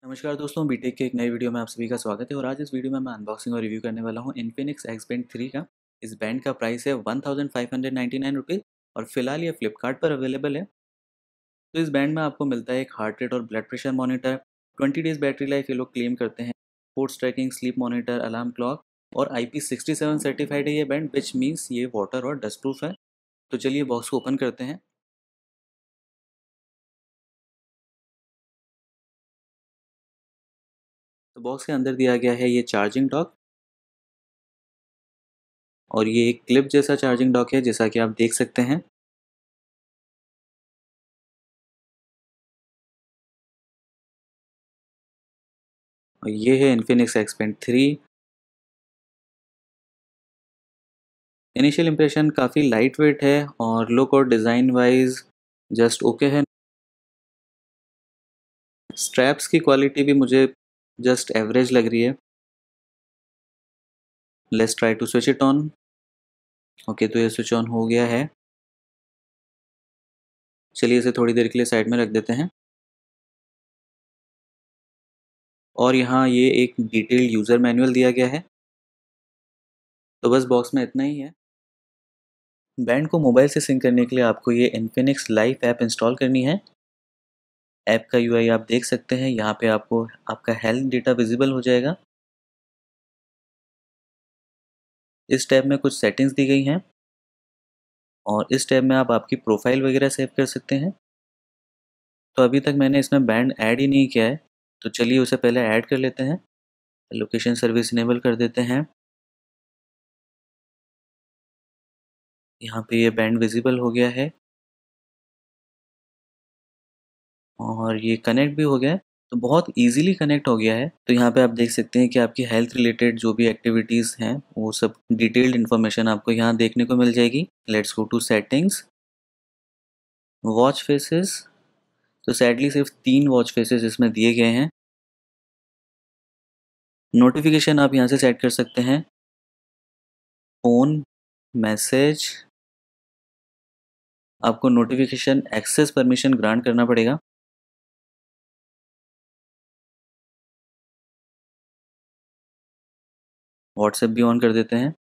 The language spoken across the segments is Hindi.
नमस्कार दोस्तों, बीटेक के एक नई वीडियो में आप सभी का स्वागत है। और आज इस वीडियो में मैं अनबॉक्सिंग और रिव्यू करने वाला हूँ इन्फिनिक्स एक्स बैंड 3 का। इस बैंड का प्राइस है 1599 और फिलहाल ये फ्लिपकार्ट पर अवेलेबल है। तो इस बैंड में आपको मिलता है एक हार्ट रेट और blood pressure monitor, 20 days battery life ये लोग क्लेम करते हैं, sports tracking, sleep monitor, alarm clock और IP67 सर्टिफाइड है ये बैंड, विच मीन्स ये वाटर और डस्ट प्रूफ है। तो चलिए बॉक्स को ओपन करते हैं। तो बॉक्स के अंदर दिया गया है ये चार्जिंग डॉक, और ये एक क्लिप जैसा चार्जिंग डॉक है जैसा कि आप देख सकते हैं। और ये है Infinix X band 3। Initial impression काफ़ी लाइट वेट है और लुक और डिज़ाइन वाइज जस्ट ओके है। स्ट्रैप्स की क्वालिटी भी मुझे जस्ट एवरेज लग रही है। Let's try to switch it on. Okay, तो ये स्विच ऑन हो गया है। चलिए इसे थोड़ी देर के लिए साइड में रख देते हैं। और यहाँ ये एक डिटेल्ड यूज़र मैनुअल दिया गया है। तो बस बॉक्स में इतना ही है। बैंड को मोबाइल से सिंक करने के लिए आपको ये इन्फिनिक्स लाइफ ऐप इंस्टॉल करनी है। ऐप का यूआई आप देख सकते हैं, यहाँ पे आपको आपका हेल्थ डेटा विजिबल हो जाएगा। इस टैब में कुछ सेटिंग्स दी गई हैं और इस टैब में आप आपकी प्रोफाइल वगैरह सेव कर सकते हैं। तो अभी तक मैंने इसमें बैंड ऐड ही नहीं किया है, तो चलिए उसे पहले ऐड कर लेते हैं। लोकेशन सर्विस इनेबल कर देते हैं। यहाँ पे ये बैंड विजिबल हो गया है और ये कनेक्ट भी हो गया है। तो बहुत इजीली कनेक्ट हो गया है। तो यहाँ पे आप देख सकते हैं कि आपकी हेल्थ रिलेटेड जो भी एक्टिविटीज़ हैं वो सब डिटेल्ड इन्फॉर्मेशन आपको यहाँ देखने को मिल जाएगी। Let's go to settings, watch faces. तो सैडली सिर्फ 3 वॉच फेसेस इसमें दिए गए हैं। नोटिफिकेशन आप यहाँ से सेट कर सकते हैं, फ़ोन, मैसेज। आपको नोटिफिकेशन एक्सेस परमिशन ग्रांट करना पड़ेगा। व्हाट्सएप भी ऑन कर देते हैं।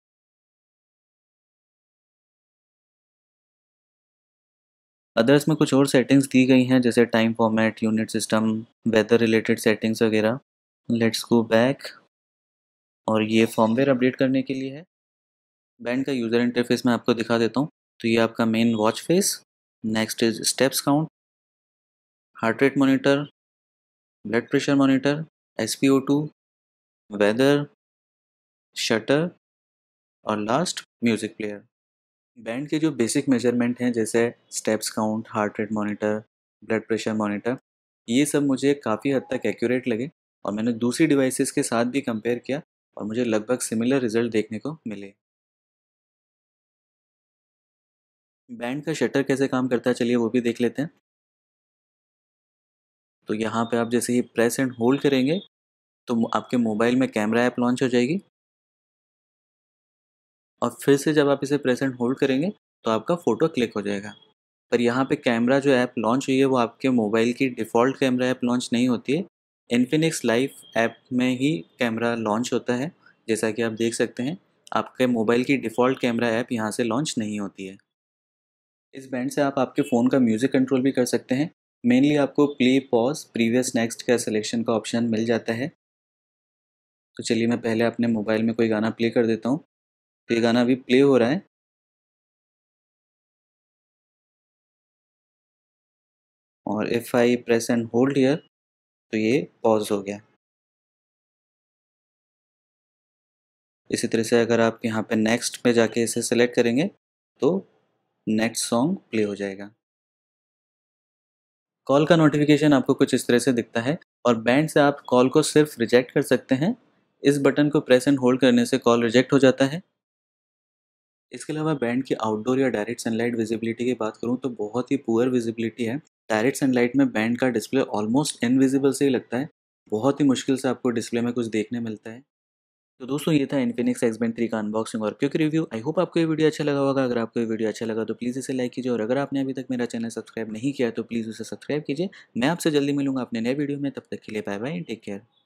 अदर्स में कुछ और सेटिंग्स दी गई हैं जैसे time format, unit system, weather related settings वगैरह। Let's go back. और ये फर्मवेयर अपडेट करने के लिए है। बैंड का यूज़र इंटरफेस मैं आपको दिखा देता हूँ। तो ये आपका main watch face, next is steps count, heart rate monitor, blood pressure monitor, SpO2, weather, shutter और लास्ट म्यूज़िक प्लेयर। बैंड के जो बेसिक मेजरमेंट हैं जैसे steps count, heart rate monitor, blood pressure monitor, ये सब मुझे काफ़ी हद तक एक्यूरेट लगे और मैंने दूसरी डिवाइसेस के साथ भी कंपेयर किया और मुझे लगभग सिमिलर रिजल्ट देखने को मिले। बैंड का शटर कैसे काम करता है चलिए वो भी देख लेते हैं। तो यहाँ पे आप जैसे ही प्रेस एंड होल्ड करेंगे तो आपके मोबाइल में कैमरा ऐप लॉन्च हो जाएगी, और फिर से जब आप इसे प्रेस एंड होल्ड करेंगे तो आपका फ़ोटो क्लिक हो जाएगा। पर यहाँ पे कैमरा जो ऐप लॉन्च हुई है वो आपके मोबाइल की डिफ़ॉल्ट कैमरा ऐप लॉन्च नहीं होती है। इन्फिनिक्स लाइफ ऐप में ही कैमरा लॉन्च होता है। जैसा कि आप देख सकते हैं, आपके मोबाइल की डिफ़ॉल्ट कैमरा ऐप यहाँ से लॉन्च नहीं होती है। इस बैंड से आप आपके फ़ोन का म्यूज़िक कंट्रोल भी कर सकते हैं। मेनली आपको प्ले, पॉज़, प्रीवियस, नेक्स्ट का सिलेक्शन का ऑप्शन मिल जाता है। तो चलिए मैं पहले अपने मोबाइल में कोई गाना प्ले कर देता हूँ। तो ये गाना अभी प्ले हो रहा है। और if I press and hold here तो ये पॉज़ हो गया। इसी तरह से अगर आप यहाँ पे नेक्स्ट पे जाके इसे सेलेक्ट करेंगे तो नेक्स्ट सॉन्ग प्ले हो जाएगा। कॉल का नोटिफिकेशन आपको कुछ इस तरह से दिखता है और बैंड से आप कॉल को सिर्फ रिजेक्ट कर सकते हैं। इस बटन को प्रेस एंड होल्ड करने से कॉल रिजेक्ट हो जाता है। इसके अलावा बैंड की आउटडोर या डायरेक्ट सनलाइट विजिबिलिटी की बात करूँ तो बहुत ही पुअर विजिबिलिटी है। डायरेक्ट सनलाइट में बैंड का डिस्प्ले ऑलमोस्ट इनविजिबल से ही लगता है। बहुत ही मुश्किल से आपको डिस्प्ले में कुछ देखने मिलता है। तो दोस्तों ये था इन्फिनिक्स X Band 3 का अनबॉक्सिंग और क्विक रिव्यू। आई होप आपको ये वीडियो अच्छा लगा होगा। अगर आपको ये वीडियो अच्छा लगा तो प्लीज़ इसे लाइक कीजिए और अगर आपने अभी तक मेरा चैनल सब्सक्राइब नहीं किया तो प्लीज़ उसे सब्सक्राइब कीजिए। मैं आपसे जल्दी मिलूंगा अपने नए वीडियो में, तब तक के लिए बाय बाय, टेक केयर।